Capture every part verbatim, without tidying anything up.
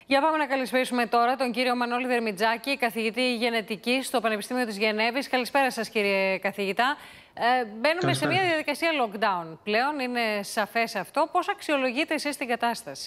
Για πάμε να καλησπέρισουμε τώρα τον κύριο Μανώλη Δερμιτζάκη, καθηγητή γενετικής στο Πανεπιστήμιο της Γενέβης. Καλησπέρα σας, κύριε καθηγητά. Ε, μπαίνουμε Καλησπέρα. σε μια διαδικασία lockdown. Πλέον είναι σαφές αυτό. Πώς αξιολογείτε εσείς την κατάσταση?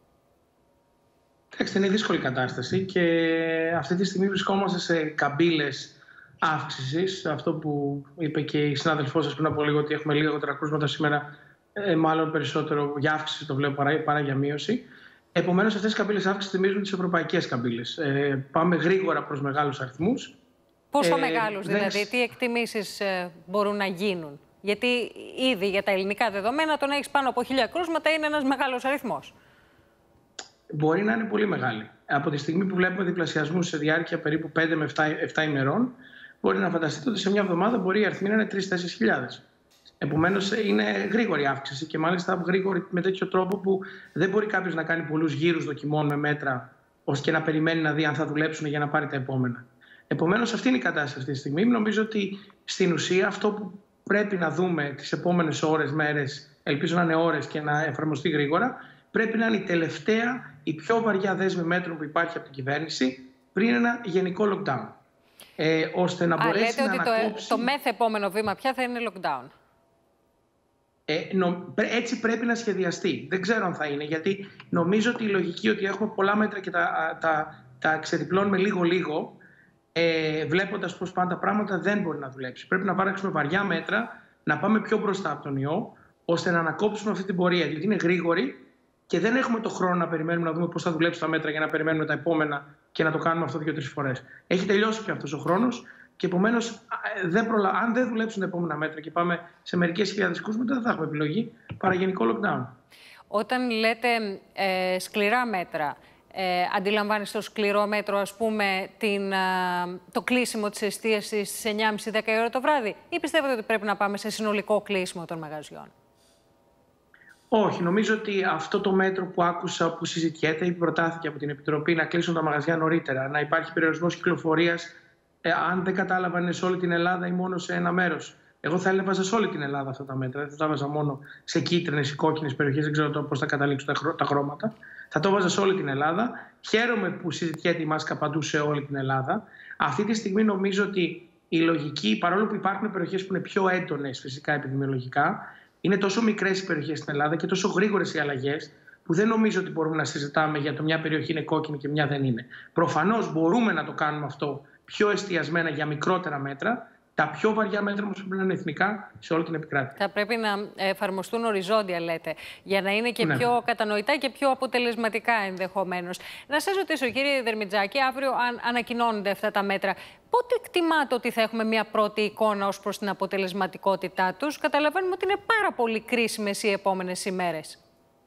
Κοιτάξτε, είναι δύσκολη κατάσταση και αυτή τη στιγμή βρισκόμαστε σε καμπύλες αύξησης. Αυτό που είπε και η συνάδελφός σας πριν από λίγο, ότι έχουμε λιγότερα κρούσματα σήμερα, ε, μάλλον περισσότερο για αύξηση το βλέπω παρά, παρά για μείωση. Επομένως, αυτές οι καμπύλες αύξησης θυμίζουν τις ευρωπαϊκές καμπύλες. Ε, πάμε γρήγορα προς μεγάλους αριθμούς. Πόσο ε, μεγάλους δηλαδή, δεν... τι εκτιμήσεις ε, μπορούν να γίνουν? Γιατί ήδη για τα ελληνικά δεδομένα το να έχεις πάνω από χίλια κρούσματα είναι ένας μεγάλος αριθμός. Μπορεί να είναι πολύ μεγάλη. Από τη στιγμή που βλέπουμε διπλασιασμούς σε διάρκεια περίπου πέντε με επτά ημερών, μπορεί να φανταστείτε ότι σε μια εβδομάδα μπορεί η αριθμή να είναι τρεις με τέσσερις χιλιάδες. Επομένως, είναι γρήγορη αύξηση και μάλιστα γρήγορη με τέτοιο τρόπο που δεν μπορεί κάποιος να κάνει πολλούς γύρους δοκιμών με μέτρα, ώστε και να περιμένει να δει αν θα δουλέψουν για να πάρει τα επόμενα. Επομένως, αυτή είναι η κατάσταση αυτή τη στιγμή. Νομίζω ότι στην ουσία αυτό που πρέπει να δούμε τις επόμενες ώρες, μέρες, ελπίζω να είναι ώρες και να εφαρμοστεί γρήγορα, πρέπει να είναι η τελευταία, η πιο βαριά δέσμη μέτρων που υπάρχει από την κυβέρνηση πριν ένα γενικό lockdown. Ε, ώστε να Α, μπορέσει λέτε να ότι ανακόψει... το, το μέθε επόμενο βήμα πια θα είναι lockdown. Ε, νο, έτσι πρέπει να σχεδιαστεί. Δεν ξέρω αν θα είναι, γιατί νομίζω ότι η λογική ότι έχουμε πολλά μέτρα και τα, τα, τα ξεδιπλώνουμε λίγο-λίγο, ε, βλέποντας πώς πάνε τα πράγματα, δεν μπορεί να δουλέψει. Πρέπει να πάρουμε βαριά μέτρα, να πάμε πιο μπροστά από τον ιό, ώστε να ανακόψουμε αυτή την πορεία. Γιατί είναι γρήγορη και δεν έχουμε το χρόνο να περιμένουμε να δούμε πώς θα δουλέψει τα μέτρα για να περιμένουμε τα επόμενα και να το κάνουμε αυτό δύο-τρεις φορές. Έχει τελειώσει πια αυτός ο χρόνος. Και επομένως, προλα... αν δεν δουλέψουν τα επόμενα μέτρα και πάμε σε μερικές χιλιάδες κρούσματα, δεν θα έχουμε επιλογή παρά γενικό lockdown. Όταν λέτε ε, σκληρά μέτρα, ε, αντιλαμβάνεστε το σκληρό μέτρο, ας πούμε, την, ε, το κλείσιμο της εστίασης στις εννιά και μισή με δέκα η ώρα το βράδυ, ή πιστεύετε ότι πρέπει να πάμε σε συνολικό κλείσιμο των μαγαζιών? Όχι, νομίζω ότι αυτό το μέτρο που άκουσα που συζητιέται ή προτάθηκε από την Επιτροπή, να κλείσουν τα μαγαζιά νωρίτερα, να υπάρχει περιορισμός κυκλοφορίας, Ε, αν δεν κατάλαβα, είναι σε όλη την Ελλάδα ή μόνο σε ένα μέρος. Εγώ θα έβαζα σε όλη την Ελλάδα αυτά τα μέτρα. Δεν θα τα έβαζα μόνο σε κίτρινες ή κόκκινες περιοχές. Δεν ξέρω πώς θα καταλήξουν τα, χρο... τα χρώματα. Θα το έβαζα σε όλη την Ελλάδα. Χαίρομαι που συζητιέται η μάσκα παντού σε όλη την Ελλάδα. Αυτή τη στιγμή νομίζω ότι η λογική, παρόλο που υπάρχουν περιοχές που είναι πιο έντονες φυσικά επιδημιολογικά, είναι τόσο μικρές οι περιοχές στην Ελλάδα και τόσο γρήγορες οι αλλαγές, που δεν νομίζω ότι μπορούμε να συζητάμε για το μια περιοχή είναι κόκκινη και μια δεν είναι. Προφανώς μπορούμε να το κάνουμε αυτό πιο εστιασμένα για μικρότερα μέτρα. Τα πιο βαριά μέτρα όμως πρέπει να είναι εθνικά σε όλη την επικράτεια. Θα πρέπει να εφαρμοστούν οριζόντια, λέτε, για να είναι και ναι. πιο κατανοητά και πιο αποτελεσματικά ενδεχομένως. Να σας ρωτήσω, κύριε Δερμιτζάκη, αύριο αν ανακοινώνονται αυτά τα μέτρα, πότε εκτιμάτε ότι θα έχουμε μια πρώτη εικόνα ως προς την αποτελεσματικότητά τους? Καταλαβαίνουμε ότι είναι πάρα πολύ κρίσιμες οι επόμενες ημέρες.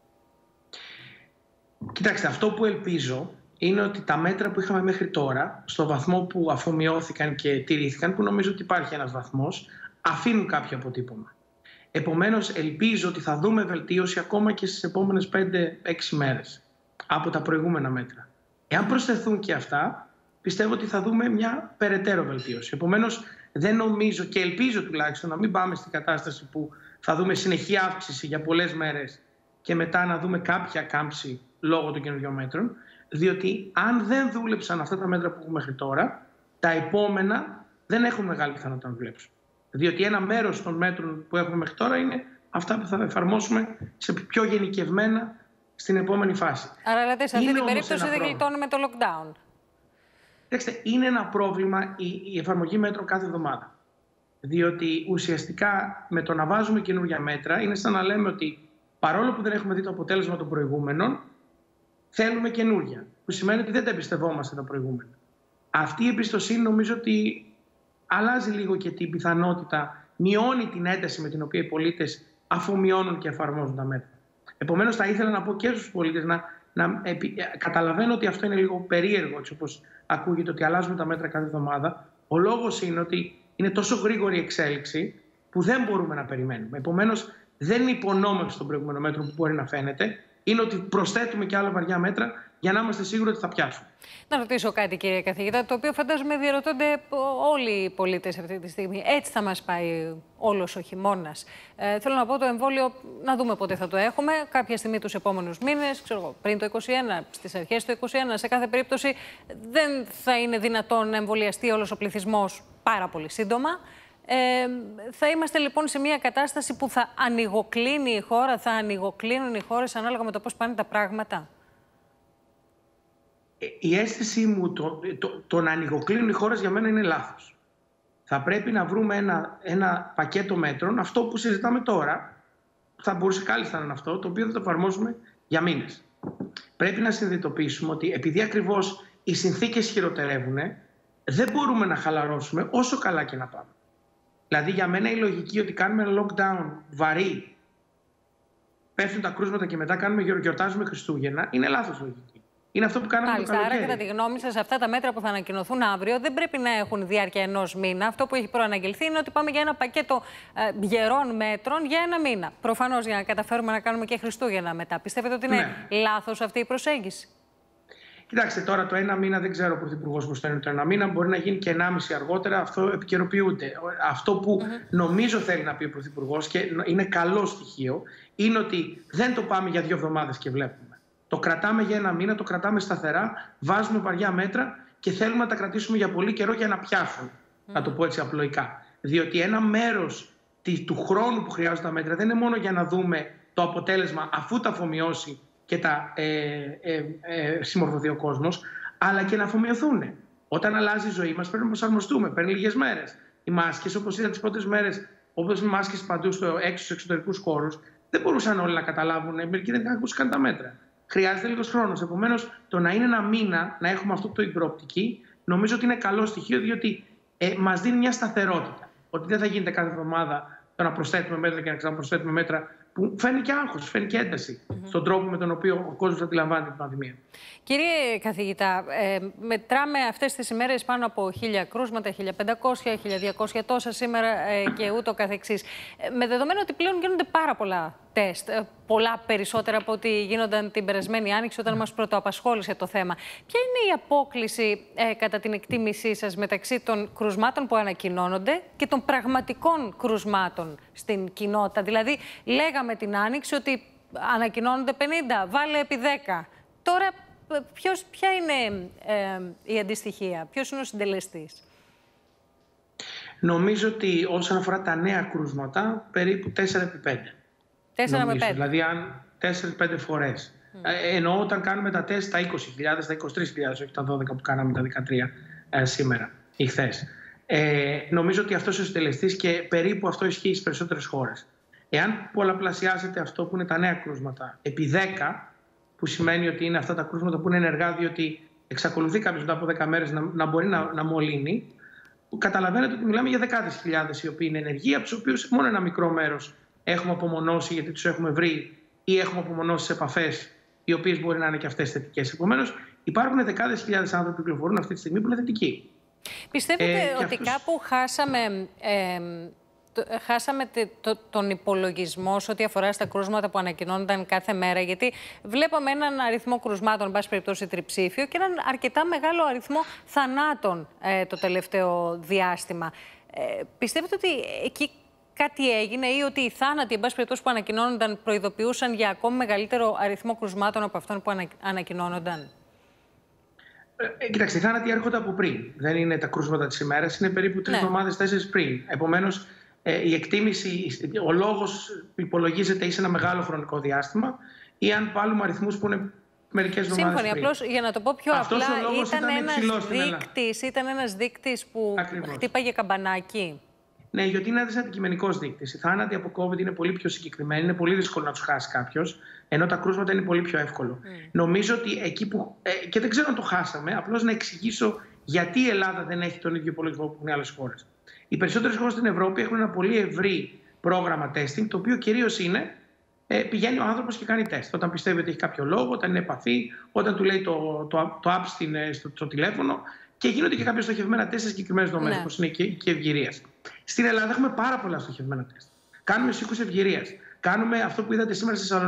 Κοιτάξτε, αυτό που ελπίζω είναι ότι τα μέτρα που είχαμε μέχρι τώρα, στο βαθμό που αφομοιώθηκαν και τηρήθηκαν, που νομίζω ότι υπάρχει ένας βαθμός, αφήνουν κάποιο αποτύπωμα. Επομένως, ελπίζω ότι θα δούμε βελτίωση ακόμα και στις επόμενες πέντε έξι μέρες από τα προηγούμενα μέτρα. Εάν προσθεθούν και αυτά, πιστεύω ότι θα δούμε μια περαιτέρω βελτίωση. Επομένως, δεν νομίζω και ελπίζω τουλάχιστον να μην πάμε στην κατάσταση που θα δούμε συνεχή αύξηση για πολλές μέρες και μετά να δούμε κάποια κάμψη λόγω των καινούριων μέτρων. Διότι αν δεν δούλεψαν αυτά τα μέτρα που έχουμε μέχρι τώρα, τα επόμενα δεν έχουν μεγάλη πιθανότητα να δουλέψουν. Διότι ένα μέρος των μέτρων που έχουμε μέχρι τώρα είναι αυτά που θα εφαρμόσουμε σε πιο γενικευμένα στην επόμενη φάση. Άρα λέτε, σε αυτή την περίπτωση δεν γλιτώνουμε το lockdown. Κοιτάξτε, είναι ένα πρόβλημα η, η εφαρμογή μέτρων κάθε εβδομάδα. Διότι ουσιαστικά με το να βάζουμε καινούργια μέτρα είναι σαν να λέμε ότι παρόλο που δεν έχουμε δει το αποτέλεσμα των προηγούμενων, θέλουμε καινούργια, που σημαίνει ότι δεν τα εμπιστευόμαστε τα προηγούμενα. Αυτή η εμπιστοσύνη νομίζω ότι αλλάζει λίγο και την πιθανότητα, μειώνει την ένταση με την οποία οι πολίτες αφομοιώνουν και εφαρμόζουν τα μέτρα. Επομένως, θα ήθελα να πω και στους πολίτες να, να επι... καταλαβαίνω ότι αυτό είναι λίγο περίεργο, έτσι όπως ακούγεται, ότι αλλάζουμε τα μέτρα κάθε εβδομάδα. Ο λόγος είναι ότι είναι τόσο γρήγορη η εξέλιξη που δεν μπορούμε να περιμένουμε. Επομένως, δεν είναι υπονόμευση των προηγούμενων μέτρων που μπορεί να φαίνεται. Είναι ότι προσθέτουμε και άλλα βαριά μέτρα για να είμαστε σίγουροι ότι θα πιάσουν. Να ρωτήσω κάτι, κύριε καθηγητά, το οποίο φαντάζομαι διαρωτώνται όλοι οι πολίτες αυτή τη στιγμή. Έτσι θα μας πάει όλος ο χειμώνας. Ε, θέλω να πω το εμβόλιο, να δούμε πότε θα το έχουμε. Κάποια στιγμή τους επόμενους μήνες, ξέρω εγώ, πριν το είκοσι ένα, στις αρχές του είκοσι ένα. Σε κάθε περίπτωση δεν θα είναι δυνατόν να εμβολιαστεί όλος ο πληθυσμός πάρα πολύ σύντομα. Ε, θα είμαστε λοιπόν σε μια κατάσταση που θα ανοιγοκλίνει η χώρα, θα ανοιγοκλίνουν οι χώρες ανάλογα με το πώς πάνε τα πράγματα. Η αίσθησή μου, το, το, το να ανοιγοκλίνουν οι χώρες για μένα είναι λάθος. Θα πρέπει να βρούμε ένα, ένα πακέτο μέτρων, αυτό που συζητάμε τώρα, θα μπορούσε κάλλιστα να είναι αυτό, το οποίο θα το εφαρμόσουμε για μήνες. Πρέπει να συνειδητοποιήσουμε ότι επειδή ακριβώς οι συνθήκες χειροτερεύουν, δεν μπορούμε να χαλαρώσουμε όσο καλά και να πάμε. Δηλαδή για μένα η λογική ότι κάνουμε ένα lockdown βαρύ, πέφτουν τα κρούσματα και μετά κάνουμε, γιορτάζουμε Χριστούγεννα, είναι λάθος λογική. Είναι αυτό που κάναμε Μάλιστα, το καλοκαίρι. Άρα, κατά τη γνώμη σας, αυτά τα μέτρα που θα ανακοινωθούν αύριο δεν πρέπει να έχουν διάρκεια ενός μήνα. Αυτό που έχει προαναγγελθεί είναι ότι πάμε για ένα πακέτο ε, γερών μέτρων για ένα μήνα. Προφανώς για να καταφέρουμε να κάνουμε και Χριστούγεννα μετά. Πιστεύετε ότι είναι ναι. λάθος αυτή η προσέγγιση? Κοιτάξτε, τώρα το ένα μήνα δεν ξέρω ο Πρωθυπουργός πώς θα είναι το ένα μήνα. Μπορεί να γίνει και ενάμιση αργότερα. Αυτό επικαιροποιούνται. Αυτό που mm-hmm. νομίζω θέλει να πει ο Πρωθυπουργός και είναι καλό στοιχείο είναι ότι δεν το πάμε για δύο εβδομάδες και βλέπουμε. Το κρατάμε για ένα μήνα, το κρατάμε σταθερά, βάζουμε βαριά μέτρα και θέλουμε να τα κρατήσουμε για πολύ καιρό για να πιάσουν. Mm. Να το πω έτσι απλοϊκά. Διότι ένα μέρος του χρόνου που χρειάζονται τα μέτρα δεν είναι μόνο για να δούμε το αποτέλεσμα αφού τα αφομοιώσει και τα ε, ε, ε, συμμορφωθεί ο κόσμος, αλλά και να αφομοιωθούν. Όταν αλλάζει η ζωή μας πρέπει να προσαρμοστούμε. Παίρνει λίγες μέρες. Οι μάσκες, όπως είδα τις πρώτες μέρες, όπως οι μάσκες παντού στο έξω στους εξωτερικούς χώρους, δεν μπορούσαν όλοι να καταλάβουν. Μερικοί δεν είχαν ακούσει καν τα μέτρα. Χρειάζεται λίγος χρόνος. Επομένως, το να είναι ένα μήνα να έχουμε αυτό το υγροπτική, νομίζω ότι είναι καλό στοιχείο, διότι ε, μας δίνει μια σταθερότητα. Ότι δεν θα γίνεται κάθε εβδομάδα το να προσθέτουμε μέτρα και να ξαναπροσθέτουμε μέτρα, που φαίνει και άγχος, φαίνει και ένταση mm-hmm. στον τρόπο με τον οποίο ο κόσμος αντιλαμβάνεται την πανδημία. Κύριε καθηγητά, ε, μετράμε αυτές τις ημέρες πάνω από χίλια κρούσματα, χίλια πεντακόσια, χίλια διακόσια τόσα σήμερα ε, και ούτω καθεξής. Ε, με δεδομένο ότι πλέον γίνονται πάρα πολλά τεστ, ε, πολλά περισσότερα από ό,τι γίνονταν την περασμένη άνοιξη όταν μας πρωτοαπασχόλησε το θέμα. Ποια είναι η απόκλιση, ε, κατά την εκτίμησή σας, μεταξύ των κρουσμάτων που ανακοινώνονται και των πραγματικών κρουσμάτων στην κοινότητα? Δηλαδή, λέγαμε την άνοιξη ότι ανακοινώνονται πενήντα, βάλε επί δέκα. Τώρα, ποιος, ποια είναι ε, η αντιστοιχεία, ποιος είναι ο συντελεστής? Νομίζω ότι όσον αφορά τα νέα κρούσματα, περίπου τέσσερα επί πέντε. τέσσερα με πέντε. Δηλαδή, αν τέσσερα πέντε φορές. Mm. Ε, εννοώ όταν κάνουμε τα τεστ τα είκοσι χιλιάδες, τα είκοσι τρεις χιλιάδες, όχι τα δώδεκα που κάναμε τα δεκατρία ε, σήμερα ή χθες. Ε, νομίζω ότι αυτός είναι ο συντελεστής και περίπου αυτό ισχύει στις περισσότερες χώρες. Εάν πολλαπλασιάζεται αυτό που είναι τα νέα κρούσματα επί δέκα, που σημαίνει ότι είναι αυτά τα κρούσματα που είναι ενεργά, διότι εξακολουθεί κάποιος μετά από δέκα μέρες να, να μπορεί να, να μολύνει, καταλαβαίνετε ότι μιλάμε για δεκάδες χιλιάδες οι οποίοι είναι ενεργοί, από τους οποίους μόνο ένα μικρό μέρος έχουμε απομονώσει γιατί τους έχουμε βρει ή έχουμε απομονώσει σε επαφές, οι οποίες μπορεί να είναι και αυτές θετικές. Επομένως, υπάρχουν δεκάδες χιλιάδες άνθρωποι που κυκλοφορούν αυτή τη στιγμή που είναι θετικοί. Πιστεύετε ε, ότι αυτούς... κάπου χάσαμε. Ε, Χάσαμε το, τον υπολογισμό σε ό,τι αφορά στα κρούσματα που ανακοινώνονταν κάθε μέρα, γιατί βλέπαμε έναν αριθμό κρουσμάτων, εν πάση περιπτώσει τριψήφιο, και έναν αρκετά μεγάλο αριθμό θανάτων ε, το τελευταίο διάστημα. Ε, πιστεύετε ότι εκεί κάτι έγινε ή ότι οι θάνατοι, εν πάση περιπτώσει, που ανακοινώνονταν προειδοποιούσαν για ακόμη μεγαλύτερο αριθμό κρουσμάτων από αυτόν που ανα, ανακοινώνονταν? Ε, κοιτάξτε, οι θάνατοι έρχονται από πριν. Δεν είναι τα κρούσματα της ημέρας, είναι περίπου τρεις εβδομάδες, ναι. τέσσερις πριν. Επομένως, η εκτίμηση, ο λόγος υπολογίζεται ή σε ένα μεγάλο χρονικό διάστημα ή αν βάλουμε αριθμούς που είναι μερικές εβδομάδες πριν. Σύμφωνοι, απλώς για να το πω πιο αυτός απλά, ήταν, ήταν, ένας δείκτης, ήταν ένας δείκτης που Ακριβώς. χτύπαγε καμπανάκι. Ναι, γιατί είναι ένας αντικειμενικός δείκτης. Οι θάνατοι από COVID είναι πολύ πιο συγκεκριμένοι, είναι πολύ δύσκολο να τους χάσει κάποιος, ενώ τα κρούσματα είναι πολύ πιο εύκολο. Mm. Νομίζω ότι εκεί που. Ε, και δεν ξέρω αν το χάσαμε, απλώς να εξηγήσω γιατί η Ελλάδα δεν έχει τον ίδιο υπολογισμό που έχουν οι άλλες χώρες. Οι περισσότερες χώρες στην Ευρώπη έχουν ένα πολύ ευρύ πρόγραμμα testing, το οποίο κυρίως είναι ε, πηγαίνει ο άνθρωπος και κάνει τεστ. Όταν πιστεύει ότι έχει κάποιο λόγο, όταν είναι επαφή, όταν του λέει το, το, το app στην, στο, στο τηλέφωνο, και γίνονται και κάποια στοχευμένα τεστ σε συγκεκριμένες δομές, ναι. όπως είναι και, και ευγυρίας. Στην Ελλάδα έχουμε πάρα πολλά στοχευμένα τεστ. Κάνουμε οίκους ευγυρίας. Κάνουμε αυτό που είδατε σήμερα στη Θεσσαλονίκη.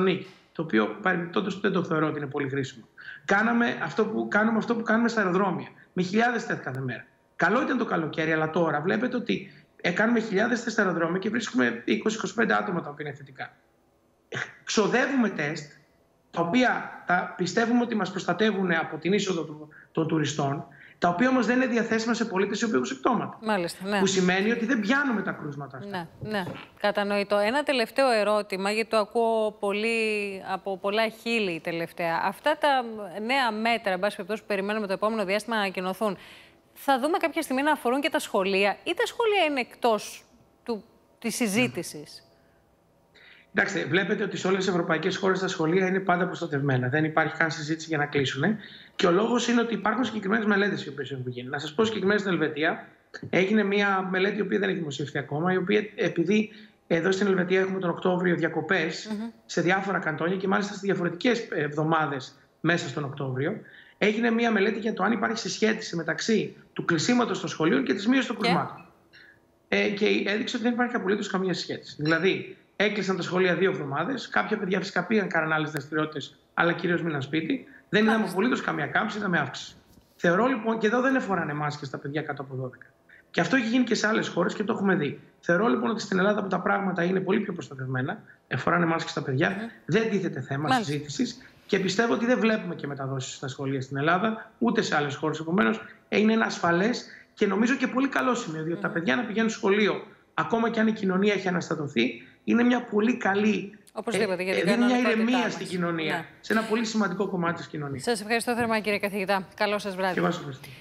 το οποίο παρεμπιπτόντως δεν το θεωρώ ότι είναι πολύ χρήσιμο. Κάναμε αυτό που, κάνουμε αυτό που κάνουμε στα αεροδρόμια, με χιλιάδες τεστ κάθε μέρα. Καλό ήταν το καλοκαίρι, αλλά τώρα βλέπετε ότι κάνουμε χιλιάδες τεστ στα αεροδρόμια και βρίσκουμε είκοσι με είκοσι πέντε άτομα τα οποία είναι θετικά. Ξοδεύουμε τεστ, τα οποία τα πιστεύουμε ότι μας προστατεύουν από την είσοδο των τουριστών, τα οποία όμως δεν είναι διαθέσιμα σε πολίτες οι οποίοι έχουν συμπτώματα. Μάλιστα, ναι. Που σημαίνει ότι δεν πιάνουμε τα κρούσματα αυτά. Ναι, ναι, κατανοητό. Ένα τελευταίο ερώτημα, γιατί το ακούω πολύ, από πολλά χείλη τελευταία. Αυτά τα νέα μέτρα, εν πάση περιπτώσει, που περιμένουμε το επόμενο διάστημα να ανακοινωθούν, θα δούμε κάποια στιγμή να αφορούν και τα σχολεία, ή τα σχολεία είναι εκτός του, της συζήτησης? Εντάξει, βλέπετε ότι σε όλες τις ευρωπαϊκές χώρες τα σχολεία είναι πάντα προστατευμένα. Δεν υπάρχει καν συζήτηση για να κλείσουν. Και ο λόγος είναι ότι υπάρχουν συγκεκριμένες μελέτες οι οποίες έχουν γίνει. Να σας πω συγκεκριμένα στην Ελβετία έγινε μια μελέτη η οποία δεν έχει δημοσιευτεί ακόμα, η οποία επειδή εδώ στην Ελβετία έχουμε τον Οκτώβριο διακοπές mm-hmm. σε διάφορα καντόνια και μάλιστα σε διαφορετικές εβδομάδες μέσα στον Οκτώβριο, έγινε μια μελέτη για το αν υπάρχει συσχέτιση μεταξύ του κλεισίματος των σχολείων και της μείωσης των κρουσμάτων. Ε, και έδειξε ότι δεν υπάρχει απολύτως καμία συσχέτιση. Δηλαδή, έκλεισαν τα σχολεία δύο εβδομάδες. Κάποια παιδιά φυσικά πήγαν, κάναν άλλες δραστηριότητες, αλλά κυρίως μείναν σπίτι. Δεν είδαμε απολύτως καμία κάμψη, είδαμε αύξηση. Θεωρώ λοιπόν, και εδώ δεν φοράνε μάσκες τα παιδιά κάτω από δώδεκα. Και αυτό έχει γίνει και σε άλλες χώρες και το έχουμε δει. Θεωρώ λοιπόν ότι στην Ελλάδα που τα πράγματα είναι πολύ πιο προστατευμένα, εφοράνε μάσκες στα παιδιά, mm. δεν τίθεται θέμα συζήτησης και πιστεύω ότι δεν βλέπουμε και μεταδόσεις στα σχολεία στην Ελλάδα, ούτε σε άλλες χώρες. Επομένως, είναι ένα ασφαλές και νομίζω και πολύ καλό σημείο, διότι mm. τα παιδιά να πηγαίνουν σχολείο, ακόμα και αν η κοινωνία έχει αναστατωθεί, είναι μια πολύ καλή. Οπωσδήποτε, ε, δίνει μια ηρεμία στην κοινωνία, ναι. σε ένα πολύ σημαντικό κομμάτι της κοινωνίας. Σας ευχαριστώ θερμά, κύριε καθηγητά. Καλό σας βράδυ. Και εγώ σας ευχαριστώ.